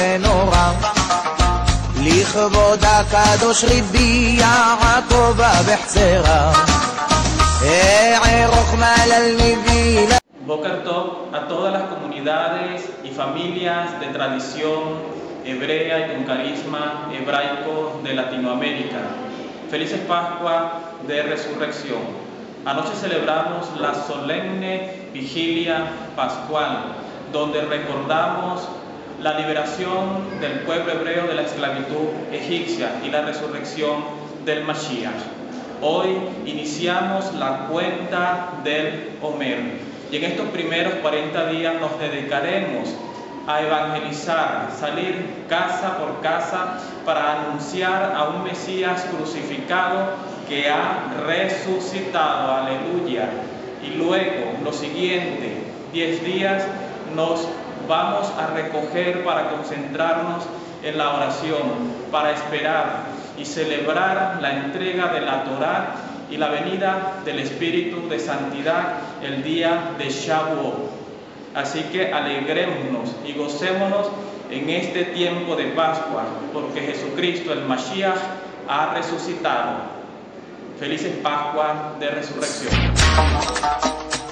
ונורא, לכבוד הקדוש רבי יעקב בחצרה, אערוך מלל ליבי. Boker Tov a todas las comunidades y familias de tradición hebrea y con carisma hebraico de Latinoamérica. Felices Pascua de Resurrección. Anoche celebramos la solemne vigilia pascual, donde recordamos la liberación del pueblo hebreo de la esclavitud egipcia y la resurrección del Mashiach. Hoy iniciamos la cuenta del Omer. Y en estos primeros 40 días nos dedicaremos a evangelizar, salir casa por casa para anunciar a un Mesías crucificado que ha resucitado, aleluya. Y luego, los siguientes 10 días, nos vamos a recoger para concentrarnos en la oración, para esperar y celebrar la entrega de la Torá y la venida del Espíritu de Santidad el día de Shavuot. Así que alegrémonos y gocémonos en este tiempo de Pascua, porque Jesucristo, el Mashiach, ha resucitado. Felices Pascua de Resurrección.